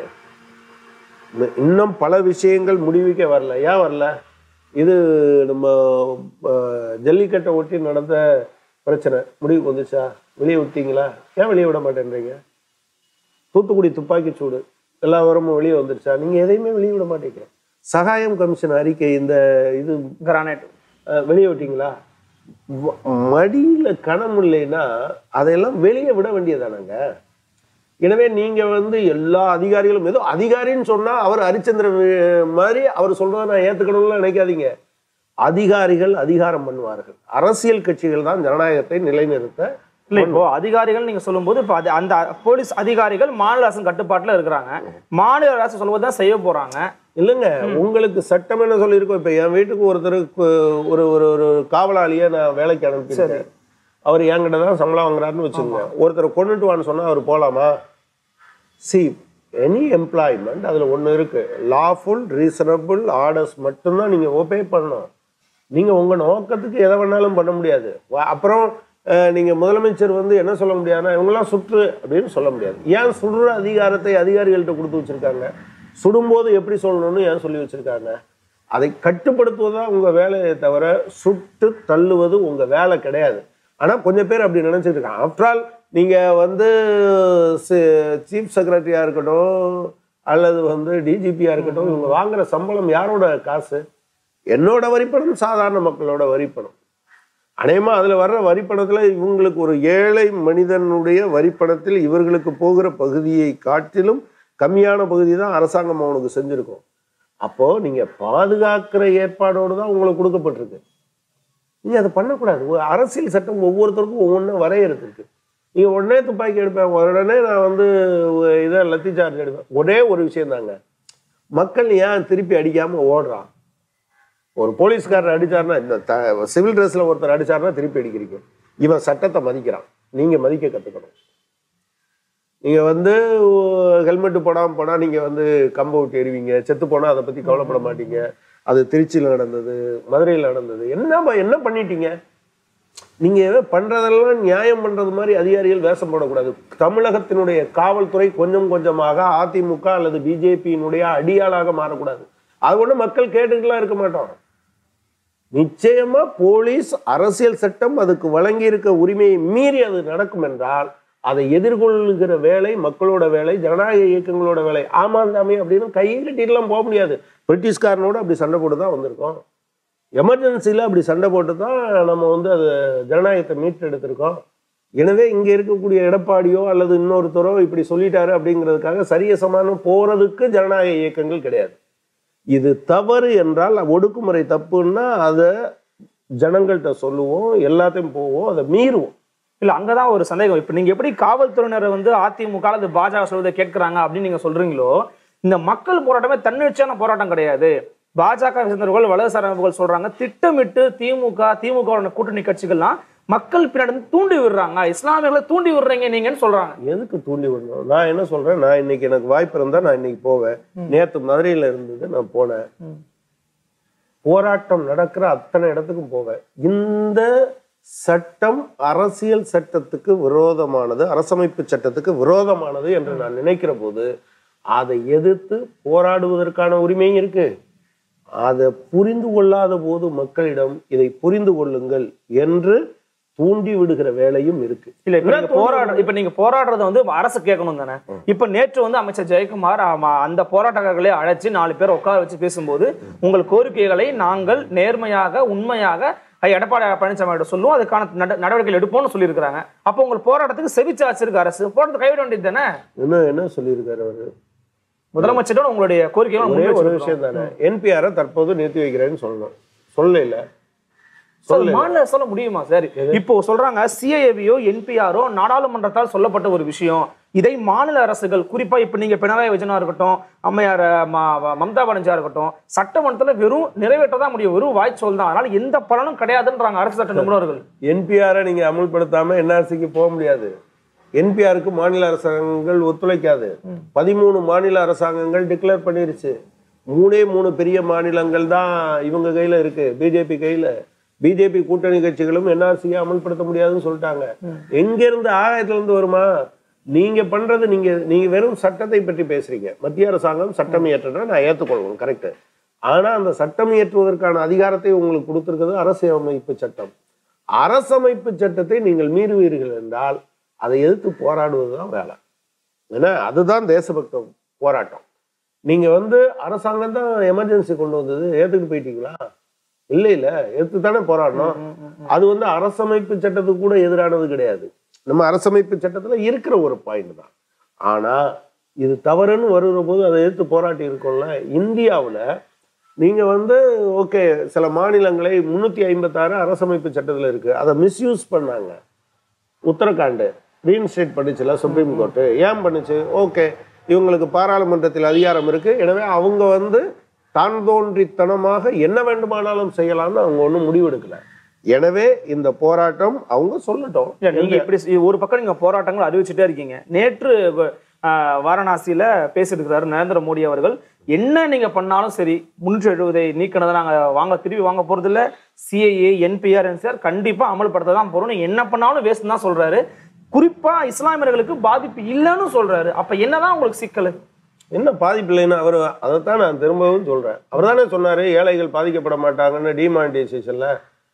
இன்னும் பல விஷயங்கள் முடிவுக்க வரல. ஏன் வரல? இது நம்ம ஜல்லிக்கட்டை ஒட்டி நடந்த பிரச்சனை முடிவுக்கு வந்துச்சா? வெளியே விட்டீங்களா? ஏன் வெளியே விட மாட்டேன்றீங்க? தூத்துக்குடி துப்பாக்கி சூடு எல்லா விவரமும் வெளியே வந்துருச்சா? நீங்க எதையுமே வெளியே விட மாட்டீங்க. சகாயம் கமிஷன் அறிக்கை இந்த இது கிரானைட் வெளியே விட்டீங்களா? மடியில கணம் இல்லைன்னா அதையெல்லாம் வெளியே விட வேண்டியதானாங்க. எனவே நீங்க வந்து எல்லா அதிகாரிகளும் ஏதோ அதிகாரின்னு சொன்னா அவர் ஹரிச்சந்திர மாதிரி அவர் சொல்றதை நான் ஏத்துக்கணும்னு நினைக்காதீங்க. அதிகாரிகள் அதிகாரம் பண்ணுவார்கள். அரசியல் கட்சிகள் தான் ஜனநாயகத்தை நிலைநிறுத்த. இல்ல, இப்போ அதிகாரிகள் நீங்க சொல்லும்போது இப்ப அந்த போலீஸ் அதிகாரிகள் மாநில அரசின் கட்டுப்பாட்டுல இருக்கிறாங்க. மாநில அரசு சொல்வதுதான் செய்ய போறாங்க. இல்லைங்க, உங்களுக்கு சட்டம் என்ன சொல்லியிருக்கோம்? இப்ப என் வீட்டுக்கு ஒருத்தருக்கு ஒரு காவலாளிய நான் வேலைக்கு அனுப்பிச்சிருக்கேன். அவர் என்கிட்ட தான் சம்பளம் வாங்குறாருன்னு வச்சுக்கோங்க. ஒருத்தர் கொண்டுட்டு வான்னு சொன்னா அவர் போலாமா? எனி எம்ப்ளாய்மெண்ட் அதுல ஒண்ணு இருக்கு, லாஃபுல் ரீசனபிள் ஆர்டர்ஸ் மட்டும்தான் நீங்க ஓபே பண்ணணும். நீங்க உங்க நோக்கத்துக்கு எதை வேணாலும் பண்ண முடியாது. அப்புறம் நீங்க முதலமைச்சர் வந்து என்ன சொல்ல முடியாதுன்னா இவங்கெல்லாம் சுற்று அப்படின்னு சொல்ல முடியாது. ஏன் சுடுற அதிகாரத்தை அதிகாரிகள்கிட்ட கொடுத்து வச்சிருக்காங்க? சுடும்போது எப்படி சொல்லணும்னு ஏன் சொல்லி வச்சிருக்காங்க? அதை கட்டுப்படுத்துவதுதான் உங்க வேலையை தவிர சுட்டு தள்ளுவது உங்க வேலை கிடையாது. ஆனா கொஞ்சம் பேர் அப்படி நினைச்சிட்டு இருக்காங்க. ஆஃப்டர் ஆல் நீங்க வந்து சீஃப் செக்ரட்டரியா இருக்கட்டும் அல்லது வந்து டிஜிபியா இருக்கட்டும், இவங்க வாங்குற சம்பளம் யாரோட காசு? என்னோட வரிப்பணம், சாதாரண மக்களோட வரிப்பணம். அநேகமா அதுல வர்ற வரிப்பணத்துல இவங்களுக்கு ஒரு ஏழை மனிதனுடைய வரிப்பணத்தில் இவர்களுக்கு போகிற பகுதியை காட்டிலும் கம்மியான பகுதி தான் அரசாங்கம் அவனுக்கு செஞ்சிருக்கும். அப்போ நீங்க பாதுகாக்கிற ஏற்பாடோடு தான் உங்களுக்கு கொடுக்கப்பட்டிருக்கு. நீங்க அதை பண்ணக்கூடாது. அரசியல் சட்டம் ஒவ்வொருத்தருக்கும் ஒவ்வொன்றும் வரையறுத்து இருக்கு. நீங்க உடனே துப்பாக்கி எடுப்பேன், உடனே நான் வந்து இதை லத்தி சார்ஜ் எடுப்பேன். ஒரே ஒரு விஷயம் தாங்க, மக்கள் ஏன் திருப்பி அடிக்காம ஓடுறான்? ஒரு போலீஸ்காரர் அடிச்சாருன்னா, இந்த சிவில் ட்ரெஸ்ல ஒருத்தர் அடிச்சாருன்னா திருப்பி அடிக்கிறீங்க. இவன் சட்டத்தை மதிக்கிறான், நீங்க மதிக்க கத்துக்கணும். நீங்க வந்து ஹெல்மெட் போடாம போனா நீங்க வந்து கம்பை விட்டு எறிவீங்க, செத்து போனா அதை பத்தி கவலைப்பட மாட்டீங்க. அது திருச்சியில் நடந்தது, மதுரையில் நடந்தது. என்ன பண்ணிட்டீங்க? நீங்க பண்றதெல்லாம் நியாயம் பண்றது மாதிரி அதிகாரிகள் வேஷம் போடக்கூடாது. தமிழகத்தினுடைய காவல்துறை கொஞ்சம் கொஞ்சமாக அதிமுக அல்லது பிஜேபியினுடைய அடியாளாக மாறக்கூடாது. அது ஒண்ணு மக்கள் கேட்டுக்கலாம் இருக்க மாட்டோம். நிச்சயமா போலீஸ் அரசியல் சட்டம் அதுக்கு வழங்கி இருக்க உரிமையை மீறி அது நடக்கும் என்றால் அதை எதிர்கொள்ளுகிற வேலை மக்களோட வேலை, ஜனநாயக இயக்கங்களோட வேலை. ஆமாந்தாமே அப்படின்னு கையை கட்டிட்டுலாம் போக முடியாது. பிரிட்டிஷ்காரனோட அப்படி சண்டை போட்டு தான் வந்திருக்கோம். எமர்ஜென்சியில் அப்படி சண்டை போட்டு தான் நம்ம வந்து அது ஜனநாயகத்தை மீட்டு எடுத்திருக்கோம். எனவே இங்கே இருக்கக்கூடிய எடப்பாடியோ அல்லது இன்னொருத்தரோ இப்படி சொல்லிட்டாரு அப்படிங்கிறதுக்காக சரியசமான போறதுக்கு ஜனநாயக இயக்கங்கள் கிடையாது. இது தவறு என்றால் ஒடுக்குமுறை தப்புன்னா அதை ஜனங்கள்கிட்ட சொல்லுவோம், எல்லாத்தையும் போவோம், அதை மீறுவோம். இல்ல, அங்கதான் ஒரு சந்தேகம். இப்ப நீங்க எப்படி காவல்துறையினரை வந்து அதிமுக அல்லது பாஜக சொல்வதை கேட்கிறாங்க அப்படின்னு நீங்க சொல்றீங்களோ, இந்த மக்கள் போராட்டமே தன்னிச்சையான போராட்டம் கிடையாது. பாஜக சேர்ந்தவர்கள் வலதுசாரி அமைப்புகள் சொல்றாங்க, திட்டமிட்டு திமுக கூட்டணி கட்சிகள்லாம் மக்கள் பின்னாடி தூண்டி விடுறாங்க, இஸ்லாமியர்களை தூண்டி விடுறீங்க நீங்கன்னு சொல்றாங்க. எதுக்கு தூண்டி விடணும்? நான் என்ன சொல்றேன், நான் இன்னைக்கு எனக்கு வாய்ப்பு இருந்தா நான் இன்னைக்கு போவேன். நேத்து மதுரையில இருந்தது, நான் போனேன். போராட்டம் நடக்கிற அத்தனை இடத்துக்கும் போவேன். இந்த சட்டம் அரசியல் சட்டத்துக்கு விரோதமானது, அரசமைப்பு சட்டத்துக்கு விரோதமானது என்று நான் நினைக்கிற போது அதை எதிர்த்து போராடுவதற்கான உரிமையும் இருக்கு. அதை புரிந்து கொள்ளாத போது மக்களிடம் இதை புரிந்து கொள்ளுங்கள் என்று தூண்டி விடுகிற வேலையும் இருக்கு. இல்ல இப்ப நீங்க போராடுறது வந்து அரசு கேட்கணும் தானே. இப்ப நேற்று வந்து அமைச்சர் ஜெயக்குமார் அந்த போராட்டக்காரர்களை அழைச்சு 4 பேர் உட்கார வச்சு பேசும்போது உங்கள் கோரிக்கைகளை நாங்கள் நேர்மையாக உண்மையாக எடப்பாடி பழனிசாமி சொல்லுவோம், அதுக்கான நடவடிக்கைகள் எடுப்போம்னு சொல்லியிருக்காங்க. அப்போ உங்கள் போராட்டத்துக்கு செவிச்சாச்சிருக்கு அரசு, போராட்டத்தை கைவிட வேண்டியது தானே. என்ன சொல்லியிருக்காரு அவரு? முதலமைச்சரோட உங்களுடைய கோரிக்கைகள் ஒரு விஷயம் தானே, என்பிஆரை தற்போது நிறுத்தி வைக்கிறேன்னு சொல்லணும். சொல்லல மாநில சொல்ல முடியுமா சார்? இப்போ சொல்றாங்க சிஏஏவியோ என்பிஆரோ நாடாளுமன்றத்தால் சொல்லப்பட்ட ஒரு விஷயம், இதை மாநில அரசுகள், குறிப்பா இப்ப நீங்க பினராயி விஜயனா இருக்கட்டும், அம்மையார் மம்தா பானர்ஜியா இருக்கட்டும், சட்டமன்றத்துல வெறும் நிறைவேற்றதான் முடியும், வெறும் வாய்ச்சொல் தான், அதனால எந்த பலனும் கிடையாதுன்றாங்க அரசு சட்ட நிபுணர்கள். என்பிஆரை நீங்க அமுல்படுத்தாம என்ஆர்சிக்கு போக முடியாது. என்பிஆருக்கு மாநில அரசாங்கங்கள் ஒத்துழைக்காது. 13 மாநில அரசாங்கங்கள் டிக்ளேர் பண்ணிருச்சு. 3 பெரிய மாநிலங்கள் தான் இவங்க கையில இருக்கு, பிஜேபி கையில. பிஜேபி கூட்டணி கட்சிகளும் என்ஆர்சியை அமல்படுத்த முடியாதுன்னு சொல்லிட்டாங்க. எங்க இருந்து ஆகாயத்துல இருந்து வருமா? நீங்க பண்றது, நீங்க வெறும் சட்டத்தை பற்றி பேசுறீங்க. மத்திய அரசாங்கம் சட்டம் இயற்றா நான் ஏற்றுக்கொள்வோம், கரெக்ட். ஆனா அந்த சட்டம் இயற்றுவதற்கான அதிகாரத்தை உங்களுக்கு கொடுத்திருக்கிறது அரசியலமைப்பு சட்டம். அரசமைப்பு சட்டத்தை நீங்கள் மீறுவீர்கள் என்றால் அதை எதிர்த்து போராடுவதுதான் வேலை. ஏன்னா அதுதான் தேசபக்த போராட்டம். நீங்க வந்து அரசாங்கம் தான் எமர்ஜென்சி கொண்டு வந்தது, ஏத்துக்கிட்டு போயிட்டீங்களா? இல்ல எடுத்து தானே போராடணும். அது வந்து அரசமைப்பு சட்டத்துக்கு கூட எதிரானது கிடையாது. நம்ம அரசமைப்பு சட்டத்துல இருக்கிற ஒரு பாயிண்ட் தான். ஆனா இது தவறுன்னு வருகிற போது அதை எடுத்து போராட்டி இருக்கோம்ல. இந்தியாவுல நீங்க வந்து ஓகே, சில மாநிலங்களை 356 அரசமைப்பு சட்டத்துல இருக்கு, அதை மிஸ்யூஸ் பண்ணாங்க. உத்தரகாண்ட் ரீஇன்ஸ்டேட் பண்ணிச்சுல சுப்ரீம் கோர்ட்டு, ஏன் பண்ணுச்சு? ஓகே, இவங்களுக்கு பாராளுமன்றத்தில் அதிகாரம் இருக்கு, எனவே அவங்க வந்து தான் தோன்றித்தனமாக என்ன வேண்டுமானாலும் செய்யலாம்னு அவங்க ஒன்றும் முடிவெடுக்கல. எனவே இந்த போராட்டம் அவங்க சொல்லட்டும். நீங்க இப்படி ஒரு பக்கம் நீங்க போராட்டங்கள் அறிவிச்சுட்டே இருக்கீங்க. நேற்று வாரணாசியில பேசியிருக்கிறாரு நரேந்திர மோடி அவர்கள், என்ன நீங்க பண்ணாலும் சரி 370 நீக்கினதை நாங்க திருப்பி வாங்க போறது இல்ல, சிஏஏ என்பிஆர் என்சிஆர் கண்டிப்பா அமல்படுத்த தான் போறோம், நீங்க என்ன பண்ணாலும் வேஸ்ட் தான் சொல்றாரு. குறிப்பா இஸ்லாமியர்களுக்கு பாதிப்பு இல்லைன்னு சொல்றாரு. அப்ப என்னதான் உங்களுக்கு சிக்கல்? என்ன பாதிப்பு இல்லைன்னு அவர் அதைத்தான் நான் திரும்பவும் சொல்றேன். அவர் தானே சொன்னாரு ஏழைகள் பாதிக்கப்பட மாட்டாங்கன்னு. டிமானிட்டைசேஷன்ல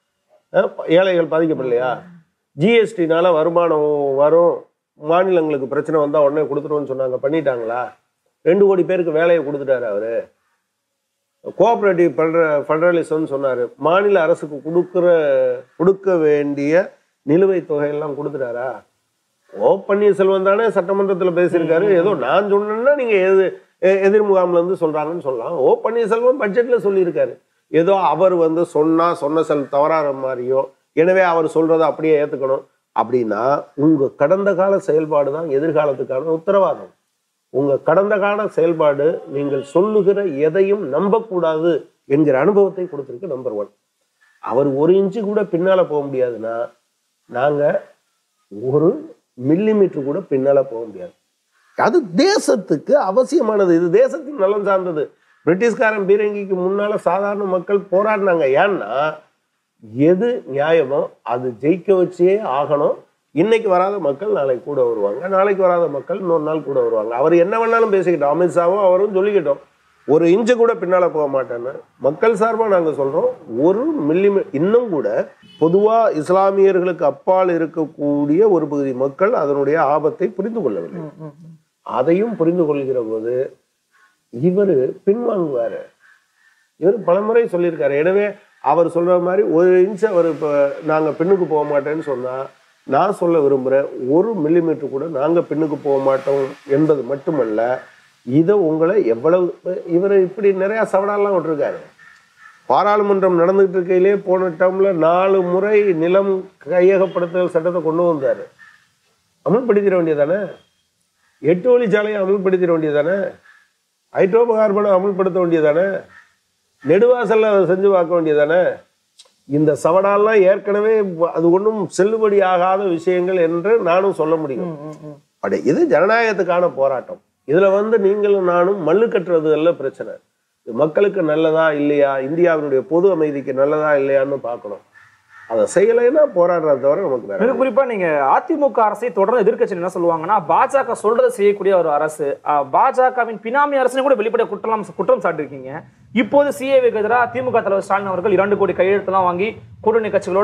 ஏழைகள் பாதிக்கப்படலையா? ஜிஎஸ்டினால வருமானம் வரும், மாநிலங்களுக்கு பிரச்சனை வந்தா உடனே கொடுத்துருவோம்னு சொன்னாங்க, பண்ணிட்டாங்களா? 2 கோடி பேருக்கு வேலையை கொடுத்துட்டாரு அவரு. கோஆபரேட்டிவ் ஃபெடரலிசம்னு சொன்னாரு, மாநில அரசுக்கு கொடுக்க வேண்டிய நிலுவைத் தொகையெல்லாம் கொடுத்துட்டாரா? பன்னீர்செல்வம் தானே சட்டமன்றத்தில் பேசியிருக்காரு. ஏதோ நான் சொன்னேன்னா நீங்க எதிர் முகாம்ல இருந்து சொல்றாங்கன்னு சொல்லலாம். பன்னீர்செல்வம் பட்ஜெட்ல சொல்லியிருக்காரு. ஏதோ அவர் வந்து சொன்ன செல் தவறான மாதிரியோ, எனவே அவர் சொல்றதை அப்படியே ஏத்துக்கணும் அப்படின்னா உங்க கடந்த கால செயல்பாடு தான் எதிர்காலத்துக்கான உத்தரவாதம். உங்க கடந்த கால செயல்பாடு நீங்கள் சொல்லுகிற எதையும் நம்பக்கூடாது என்கிற அனுபவத்தை கொடுத்திருக்கு. நம்பர் 1. அவர் 1 இன்ச்சு கூட பின்னால போக முடியாதுன்னா நாங்க 1 மில்லிமீட்டர் கூட பின்னால போக முடியாது. அது தேசத்துக்கு அவசியமானது. இது தேசத்தின் நலன் சார்ந்தது. பிரிட்டிஷ்காரன் பீரங்கிக்கு முன்னால சாதாரண மக்கள் போராடினாங்க. ஏன்னா எது நியாயமோ அது ஜெயிக்க வச்சே ஆகணும். இன்னைக்கு வராத மக்கள் நாளைக்கு கூட வருவாங்க, நாளைக்கு வராத மக்கள் இன்னொரு நாள் கூட வருவாங்க. அவர் என்ன வேணாலும் பேசிக்கிட்டோம், அமித்ஷாவும் அவரும் சொல்லிக்கிட்டோம், 1 இன்ச்சு கூட பின்னால போக மாட்டேன்னு. மக்கள் சார்பா நாங்க சொல்றோம் 1 மில்லிமீட்டர். இன்னும் கூட பொதுவா இஸ்லாமியர்களுக்கு அப்பால் இருக்கக்கூடிய ஒரு பகுதி மக்கள் அதனுடைய ஆபத்தை புரிந்து கொள்ளவில்லை. அதையும் புரிந்து கொள்கிற போது இவரு பின்வாங்குவாரு. இவர் பலமுறை சொல்லியிருக்காரு. எனவே அவர் சொல்ற மாதிரி 1 இன்ச்சு அவர் இப்ப நாங்க பின்னுக்கு போக மாட்டேன்னு சொன்னா, நான் சொல்ல விரும்புறேன் 1 மில்லிமீட்டர் கூட நாங்க பின்னுக்கு போக மாட்டோம் என்பது மட்டுமல்ல, இதை உங்களை எவ்வளவு இவர் இப்படி நிறைய சவடாலாம் விட்டுருக்காரு. பாராளுமன்றம் நடந்துகிட்டு இருக்கையிலே போன டேர்ம்ல 4 முறை நிலம் கையகப்படுத்தல் சட்டத்தை கொண்டு வந்தாரு. அமல்படுத்திட வேண்டியதானே? 8 வழிச்சாலையை அமல்படுத்திட வேண்டியதானே? ஹைட்ரோ கார்பனை அமல்படுத்த வேண்டியதானே? நெடுவாசல்ல அதை செஞ்சு பார்க்க வேண்டியதானே. இந்த சவடாலாம் ஏற்கனவே அது ஒன்றும் செல்லுபடி ஆகாத விஷயங்கள் என்று நானும் சொல்ல முடியும். இது ஜனநாயகத்துக்கான போராட்டம். இதுல நீங்களும் நானும் மல்லு கட்டுறது எல்லாம் பிரச்சனை. மக்களுக்கு நல்லதா இல்லையா, இந்தியாவினுடைய பொது அமைதிக்கு நல்லதா இல்லையான்னு பார்க்கணும். அதை செய்யலைன்னா போராடுறத தவிர நமக்கு வேற. மிக குறிப்பா நீங்க அதிமுக அரசை தொடர்ந்து எதிர்க்கட்சி என்ன சொல்லுவாங்கன்னா, பாஜக சொல்றதை செய்யக்கூடிய ஒரு அரசு, பாஜகவின் பினாமி அரசு கூட வெளிப்படைய குற்றம் சாட்டிருக்கீங்க. இப்போது சிஏவிக்கு எதிராக திமுக தலைவர் ஸ்டாலின் அவர்கள் 2 கோடி கையெழுத்தெல்லாம் வாங்கி கூட்டணி கட்சிகளோட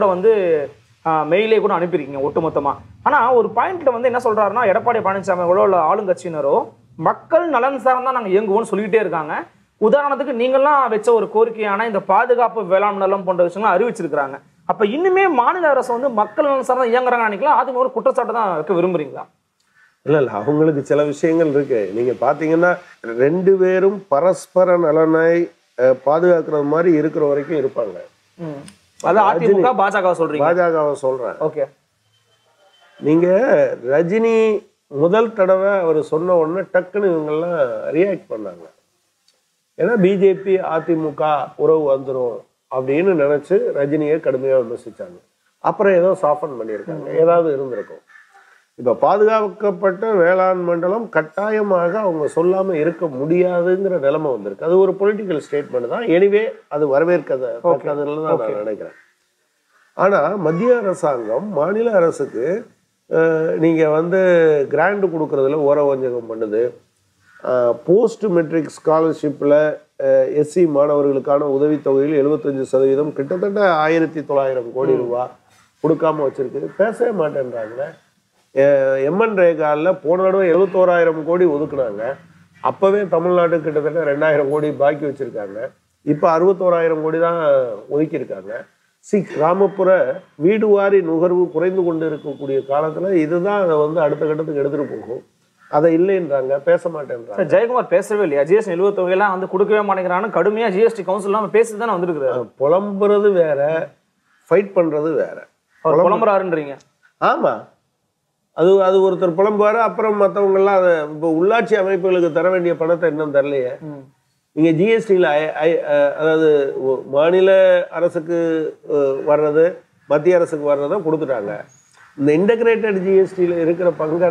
மெயிலே கூட அனுப்பியிருக்கீங்க ஒட்டுமொத்தமா. ஆனா ஒரு பாயிண்ட்ல என்ன சொல்றாருன்னா, எடப்பாடி பழனிசாமி அவர்களோ ஆளுங்கட்சியினரோ மக்கள் நலன் சார்ந்தா நாங்க இயங்குவோம்னு சொல்லிக்கிட்டே இருக்காங்க. உதாரணத்துக்கு நீங்கள்லாம் வச்ச ஒரு கோரிக்கையான இந்த பாதுகாப்பு வேளாண் நலம் போன்ற விஷயங்கள் அறிவிச்சிருக்காங்க. அப்ப இன்னுமே மாநில அரசு மக்கள் நலன் சார்ந்தா இயங்குறாங்க நினைக்கலாம். அது ஒரு குற்றச்சாட்டு தான் வைக்க விரும்புறீங்களா? இல்ல அவங்களுக்கு சில விஷயங்கள் இருக்கு. நீங்க பாத்தீங்கன்னா 2 பேரும் பரஸ்பர நலனை பாதுகாக்கிறது மாதிரி இருக்கிற வரைக்கும் இருப்பாங்க. அதிமுக பாஜக சொல்றீங்க? பாஜகவை சொல்றேன். ஓகே. நீங்க ரஜினி முதல் தடவை அவர் சொன்ன உடனே டக்குன்னு இவங்கெல்லாம் ரியாக்ட் பண்ணாங்க. ஏன்னா பிஜேபி அதிமுக உறவு வந்துடும் அப்படின்னு நினைச்சு ரஜினியை கடுமையாக விமர்சிச்சாங்க. அப்புறம் ஏதோ சாஃபன் பண்ணியிருக்காங்க, ஏதாவது இருந்திருக்கும். இப்ப பாதுகாக்கப்பட்ட வேளாண் மண்டலம் கட்டாயமாக அவங்க சொல்லாம இருக்க முடியாதுங்கிற நிலைமை வந்திருக்கு. அது ஒரு பொலிட்டிக்கல் ஸ்டேட்மெண்ட் தான். எனிவே அது வரவேற்கதற்கதுன்னு தான் நான் நினைக்கிறேன். ஆனா மத்திய அரசாங்கம் மாநில அரசுக்கு நீங்க கிராண்ட் கொடுக்கறதுல ஓரவஞ்சகம் பண்ணுது. போஸ்ட் மெட்ரிக் ஸ்காலர்ஷிப்ல எஸ்சி மாணவர்களுக்கான உதவித்தொகையில் 75% கிட்டத்தட்ட 1900 கோடி ரூபாய் கொடுக்காம வச்சிருக்கு. பேசவே மாட்டேன்றாங்களே. எம்என் ரேகால போன தடவை 71,000 கோடி ஒதுக்குனாங்க. அப்பவே தமிழ்நாட்டுக்கு கிட்டத்தட்ட 2000 கோடி பாக்கி வச்சிருக்காங்க. இப்ப 61,000 கோடி தான் ஒதுக்கியிருக்காங்க. கிராமப்புற வீடு வாரி நுகர்வு குறைந்து கொண்டு இருக்கக்கூடிய காலத்துல இதுதான் அதை அடுத்த கட்டத்துக்கு எடுத்துட்டு போகும். அதை இல்லைன்றாங்க, பேச மாட்டேன்றாங்க. ஜெயக்குமார் பேசவே இல்லையா? ஜிஎஸ்டி நிலுவைத் தொகையெல்லாம் கொடுக்கவே மாட்டேங்கிறான்னு கடுமையா ஜிஎஸ்டி கவுன்சில் பேசி தானே வந்திருக்கிறாரு. புலம்புறது வேற, ஃபைட் பண்றது வேற. புலம்புறாருன்றீங்க? ஆமா, அது ஒருத்தர் புலம்புவாரு. அப்புறம் மற்றவங்க எல்லாம் அதை இப்போ உள்ளாட்சி அமைப்புகளுக்கு தர வேண்டிய பணத்தை இன்னும் தரலையே. நீங்க ஜிஎஸ்டியில் அதாவது மாநில அரசுக்கு வர்றது மத்திய அரசுக்கு வர்றதை கொடுத்துட்டாங்க. இந்த இன்டகிரேட்டட் ஜிஎஸ்டியில் இருக்கிற பங்கை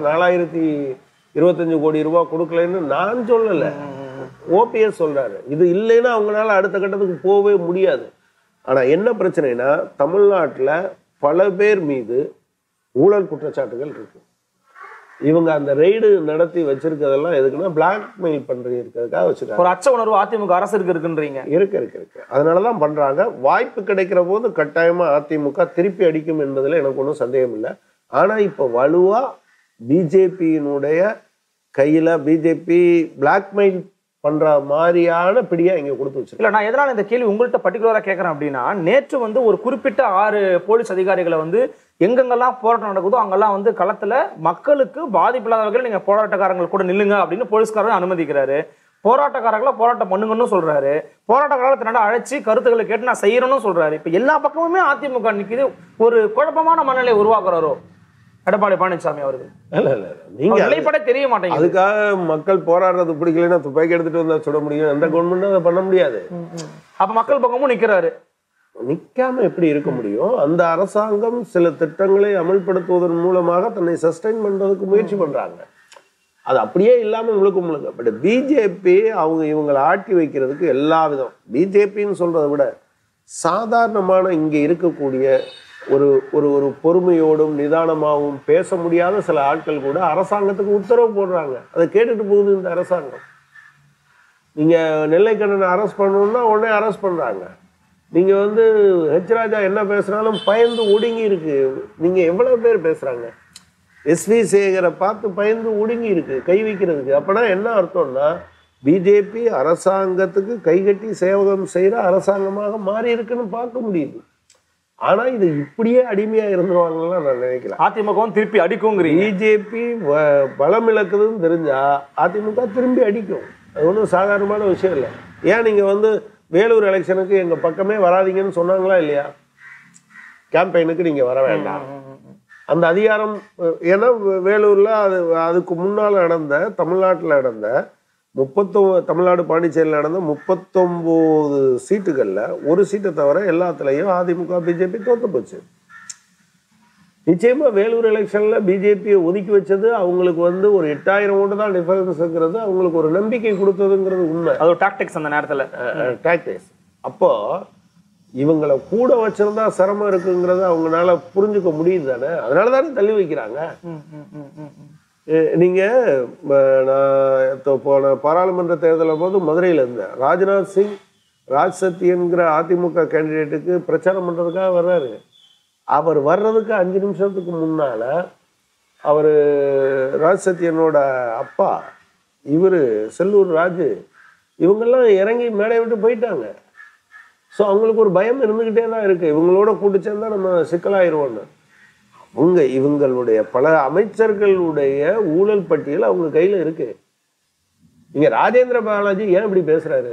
4025 கோடி ரூபாய் கொடுக்கலன்னு நான் சொல்லலை, ஓபிஎஸ் சொல்றாரு. இது இல்லைன்னா அவங்களால அடுத்த கட்டத்துக்கு போகவே முடியாது. ஆனா என்ன பிரச்சனைனா, தமிழ்நாட்டில் பல பேர் மீது ஊழல் குற்றச்சாட்டுகள் இருக்கு. இவங்க அந்த ரெய்டு நடத்தி வச்சிருக்கிறதெல்லாம் எதுக்குன்னா பிளாக்மெயில் பண்றதுக்காக வச்சிருக்காங்க. ஒரு அச்ச உணர்வு அதிமுக அரசு இருக்குன்றீங்க? இருக்கு. அதனாலதான் பண்றாங்க. வாய்ப்பு கிடைக்கிற போது கட்டாயமா அதிமுக திருப்பி அடிக்கும் என்பதுல எனக்கு ஒன்றும் சந்தேகம் இல்லை. ஆனா இப்ப வலுவா பிஜேபியினுடைய கையில பிஜேபி பிளாக்மெயில் பண்ற மாதிரியான பிடியா இங்க கொடுத்து வச்சிருக்கேன். இல்ல, நான் எதனால இந்த கேள்வி உங்கள்கிட்ட பர்டிகுலரா கேட்கறேன் அப்படின்னா, நேற்று ஒரு குறிப்பிட்ட 6 போலீஸ் அதிகாரிகளை எங்கெங்கெல்லாம் போராட்டம் நடக்குதோ அங்கெல்லாம் களத்துல மக்களுக்கு பாதிப்பில்லாத வகையில் நீங்க போராட்டக்காரங்கள் கூட நில்லுங்க அப்படின்னு போலீஸ்காரர் அனுமதிக்கிறாரு. போராட்டக்காரர்களை போராட்டம் பண்ணுங்கன்னு சொல்றாரு. போராட்டக்காரர்களை தன்னோட அழைச்சி கருத்துக்களை கேட்டு நான் செய்யணும்னு சொல்றாரு. இப்ப எல்லா பக்கமுமே அதிமுக நிக்குது. ஒரு குழப்பமான மனநிலை உருவாக்குறாரோ எடப்பாடி பழனிசாமி அவர்கள்? இல்ல நீங்க நிலைப்பட தெரிய மாட்டேங்குது. அதுக்காக மக்கள் போராடுறது பிடிக்கலன்னா துப்பாக்கி எடுத்துட்டு வந்தா சுட முடியும். எந்த கவர்மெண்ட்டும் அதை பண்ண முடியாது. அப்ப மக்கள் பக்கமும் நிக்கிறாரு. நிக்காம எப்படி இருக்க முடியும்? அந்த அரசாங்கம் சில திட்டங்களை அமல்படுத்துவதன் மூலமாக தன்னை சஸ்டைன் பண்றதுக்கு முயற்சி பண்றாங்க. அது அப்படியே இல்லாம முழுக்க பட் பிஜேபி இவங்களை ஆட்டி வைக்கிறதுக்கு எல்லா விதம், பிஜேபின்னு சொல்றதை விட சாதாரணமான இங்க இருக்கக்கூடிய ஒரு ஒரு ஒரு பொறுமையோடும் நிதானமாகவும் பேச முடியாத சில ஆட்கள் கூட அரசாங்கத்துக்கு உத்தரவு போடுறாங்க. அதை கேட்டுட்டு போகுது இந்த அரசாங்கம். நீங்க நெல்லைக்கண்ணனை அரெஸ்ட் பண்ணணும்னா உடனே அரெஸ்ட் பண்றாங்க. நீங்க ஹெச் ராஜா என்ன பேசுறாலும் பயந்து ஒடுங்கி இருக்கு. நீங்க எவ்வளவு பேர் பேசுறாங்க? எஸ்வி சேகரை பார்த்து பயந்து ஒடுங்கி இருக்கு கை வைக்கிறதுக்கு. அப்பனா என்ன அர்த்தம்னா, பிஜேபி அரசாங்கத்துக்கு கைகட்டி சேவகம் செய்யற அரசாங்கமாக மாறி இருக்குன்னு பார்க்க முடியுது. ஆனா இது இப்படியே அடிமையா இருந்துருவாங்கன்னு நான் நினைக்கிறேன். அதிமுக திருப்பி அடிக்கும். பிஜேபி பலம் இழக்குதுன்னு தெரிஞ்சா அதிமுக திரும்பி அடிக்கும். அது ஒன்றும் சாதாரணமான விஷயம் இல்லை. ஏன் நீங்க வேலூர் எலெக்ஷனுக்கு எங்க பக்கமே வராதிங்கன்னு சொன்னாங்களா இல்லையா? கேம்பெயினுக்கு நீங்க வர வேண்டாம், அந்த அதிகாரம். ஏன்னா வேலூர்ல அதுக்கு முன்னால் நடந்த தமிழ்நாட்டில் நடந்த தமிழ்நாடு பாண்டிச்சேரியில் நடந்த 39 சீட்டுகள்ல ஒரு சீட்டை தவிர எல்லாத்துலயும் அதிமுக பிஜேபி தோத்து போச்சு. நிச்சயமா வேலூர் எலெக்ஷன்ல பிஜேபியை ஒதுக்கி வச்சது அவங்களுக்கு வந்து ஒரு 8000 ஓட்டு தான் டிஃபரன்ஸ்ங்கிறது அவங்களுக்கு ஒரு நம்பிக்கை கொடுத்ததுங்கிறது உண்மை. அது ஒரு டாக்டிக்ஸ் அந்த நேரத்துல. டாக்டிக்ஸ். அப்போ இவங்களை கூட வச்சிருந்தா சிரமம் இருக்குங்கிறத அவங்களால புரிஞ்சுக்க முடியுது தானே, அதனால தானே தள்ளி வைக்கிறாங்க. நீங்க நான் போன பாராளுமன்ற தேர்தலின் போது மதுரையில இருந்தேன். ராஜ்நாத் சிங் ராஜ் சத்தியன்கிற அதிமுக கேண்டிடேட்டுக்கு பிரச்சாரம் பண்றதுக்காக வர்றாரு. அவர் வர்றதுக்கு 5 நிமிஷத்துக்கு முன்னால அவர் ராஜ் சத்தியனோட அப்பா இவர் செல்லூர் ராஜு இவங்கெல்லாம் இறங்கி மேடையை விட்டு போயிட்டாங்க. ஸோ அவங்களுக்கு ஒரு பயம் இருந்துக்கிட்டே தான் இருக்கு, இவங்களோட கூட்டு சேர்ந்தா நம்ம சிக்கலாயிருவோன்னு. இவங்களுடைய பல அமைச்சர்களுடைய ஊழல் பட்டியல் அவங்க கையில இருக்கு. இங்க ராஜேந்திர பாலாஜி ஏன் இப்படி பேசுறாரு?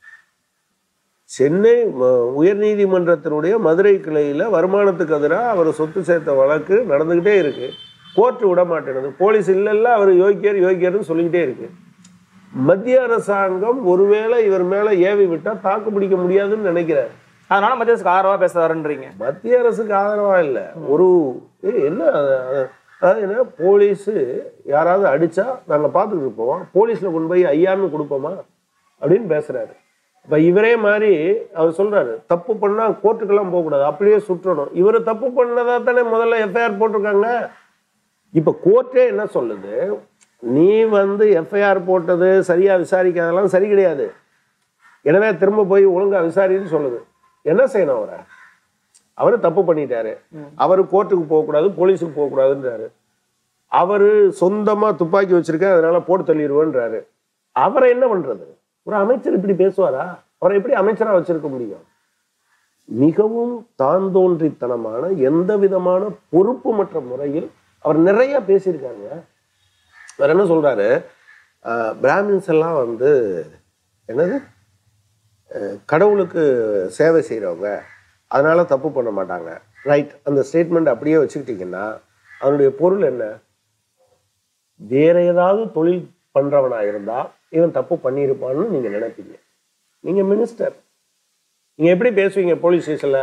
சென்னை உயர் நீதிமன்றத்தினுடைய மதுரை கிளையில வருமானத்துக்கு எதிராக அவர் சொத்து சேர்த்த வழக்கு நடந்துகிட்டே இருக்கு. கோர்ட்டு விட மாட்டேங்குது. போலீஸ் இல்ல அவர் யோக்கியர்னு சொல்லிக்கிட்டே இருக்கு. மத்திய அரசாங்கம் ஒருவேளை இவர் மேல ஏவி விட்டா தாக்கு பிடிக்க முடியாதுன்னு நினைக்கிறார். அதனால மத்திய அரசுக்கு ஆதரவா பேசுறாருன்றீங்க? மத்திய அரசுக்கு ஆதரவா இல்ல, ஒரு என்ன அதாவது என்ன, போலீஸ் யாராவது அடிச்சா நாங்க பாத்துக்கிட்டு போவோம், போலீஸ்ல கொண்டு போய் ஐயான்னு கொடுப்போமா அப்படின்னு பேசுறாரு. இப்ப இவரே மாதிரி அவர் சொல்றாரு, தப்பு பண்ணா கோர்ட்டுக்கெல்லாம் போகக்கூடாது, அப்படியே சுற்றணும். இவரு தப்பு பண்ணதா தானே முதல்ல எஃப்ஐஆர் போட்டிருக்காங்க. இப்ப கோர்ட்டே என்ன சொல்லுது, நீ வந்து எஃப்ஐஆர் போட்டது சரியா விசாரிக்காதெல்லாம் சரி கிடையாது, எனவே திரும்ப போய் ஒழுங்கா விசாரின்னு சொல்லுது. என்ன செய்யணும்? அவரு தப்பு பண்ணிட்டாரு, அவரு கோர்ட்டுக்கு போகக்கூடாது, போலீஸுக்கு போகக்கூடாதுன்றாரு. அவரு சொந்தமா துப்பாக்கி வச்சிருக்க, அதனால போட்டு தள்ளிடுவேன்றாரு. அவரை என்ன பண்றது? ஒரு அமைச்சர் இப்படி பேசுவாரா? அவரை எப்படி அமைச்சரா வச்சிருக்க முடியும்? மிகவும் தான் தோன்றித்தனமான எந்த விதமான பொறுப்புமற்ற முறையில் அவர் நிறைய பேசியிருக்காங்க. அவர் என்ன சொல்றாரு, பிராமின்ஸ் எல்லாம் வந்து என்னது கடவுளுக்கு சேவை செய்யறவங்க, அதனால தப்பு பண்ண மாட்டாங்க. ரைட், அந்த ஸ்டேட்மெண்ட் அப்படியே வச்சுக்கிட்டீங்கன்னா அதனுடைய பொருள் என்ன? வேற ஏதாவது தொழில் பண்றவனா இருந்தா இவன் தப்பு பண்ணியிருப்பான்னு நீங்க நினைப்பீங்க. நீங்க மினிஸ்டர், நீங்க எப்படி பேசுவீங்க போலீஸ் ஸ்டேஷன்ல?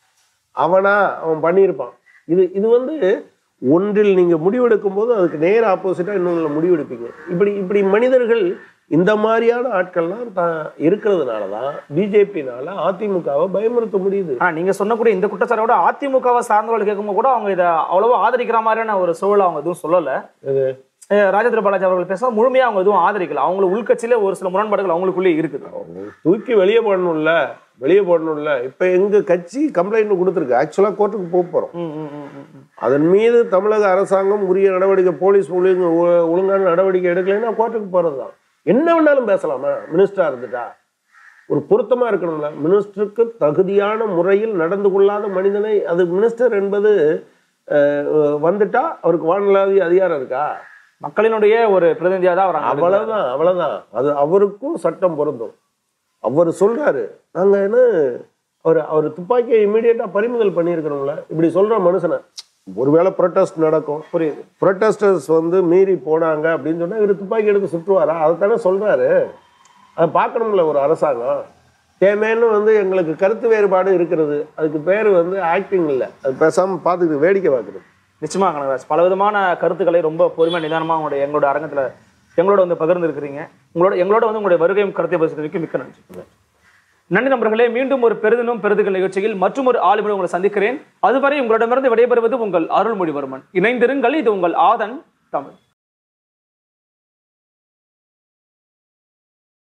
அவன் பண்ணியிருப்பான். இது வந்து ஒன்றில் நீங்க முடிவெடுக்கும் போது அதுக்கு நேர ஆப்போசிட்டா இன்னொன்னு முடிவெடுப்பீங்க. இப்படி மனிதர்கள் இந்த மாதிரியான ஆட்கள்லாம் இருக்கிறதுனாலதான் பிஜேபினால அதிமுகவை பயமுறுத்த முடியுது. நீங்க சொன்னக்கூடிய இந்த குற்றச்சாட்டோட அதிமுகவை சார்ந்தவர்கள் கேட்கும்போது கூட அவங்க இதை அவ்வளவா ஆதரிக்கிற மாதிரியான ஒரு சூழல் அவங்க எதுவும் சொல்லல. ராஜேந்திர பாலாஜி அவர்கள் பேச முழுமையா அவங்க எதுவும் ஆதரிக்கல. அவங்களுக்கு உள்கட்சியில ஒரு சில முரண்பாடுகள் அவங்களுக்குள்ளே இருக்குது. தூக்கி வெளியே போடணும்ல. இப்ப எங்க கட்சி கம்ப்ளைண்ட் கொடுத்துருக்கு, ஆக்சுவலா கோர்ட்டுக்கு போறோம். அதன் மீது தமிழக அரசாங்கம் உரிய நடவடிக்கை, போலீஸ் ஒழுங்கான நடவடிக்கை எடுக்கலைன்னா கோர்ட்டுக்கு போறதுதான். என்ன வேணாலும் பேசலாமா? மினிஸ்டரா இருந்துட்டா ஒரு பொருத்தமா இருக்கணும்ல. மினிஸ்டருக்கு தகுதியான முறையில் நடந்து கொள்ளாத மனிதனை, அது மினிஸ்டர் என்பது வந்துட்டா அவருக்கு வானலாவிய அதிகாரம் இருக்கா? மக்களினுடைய ஒரு பிரதிநிதியா தான் வராங்க. அவ்வளவுதான். அது அவருக்கும் சட்டம் பொருந்தும். அவர் சொல்றாரு, நாங்க என்ன அவர் துப்பாக்கியை இமீடியட்டா பறிமுதல் பண்ணியிருக்கணும்ல. இப்படி சொல்ற மனுஷனை, ஒருவேளை ப்ரொட்டஸ்ட் நடக்கும், புரியுது, ப்ரொட்டஸ்டர்ஸ் வந்து மீறி போனாங்க அப்படின்னு சொன்னா இவர் துப்பாக்கி எடுத்து சுற்றுவாரா? அதைத்தானே சொல்றாரு. அதை பார்க்கணும்ல ஒரு அரசாங்கம். தேமேன்னு வந்து எங்களுக்கு கருத்து வேறுபாடு இருக்கிறது, அதுக்கு பேர் வந்து ஆக்டிங் இல்லை, அது பேசாம பார்த்துக்கிட்டு வேடிக்கை பார்க்குறது. நிச்சயமா கனகராஜ், பல விதமான கருத்துக்களை ரொம்ப பொறுமையா நிதானமா எங்களோட அரங்கத்துல எங்களோட வந்து பகிர்ந்து இருக்கிறீங்க. எங்களோட வந்து உங்களுடைய வருகையும் கருத்தை பகிர்ந்ததுக்கு மிக்க நன்றி. நன்றி நண்பர்களே. மீண்டும் ஒரு பெரிதினும் பெரிதுகள் நிகழ்ச்சியில் மற்றும் ஒரு ஆளுமை உங்களை சந்திக்கிறேன். அதுவரை உங்களிடமிருந்து விடைபெறுவது உங்கள் அருள்மொழிவர்மன். இணைந்திருங்கள். இது உங்கள் ஆதன் தமிழ்.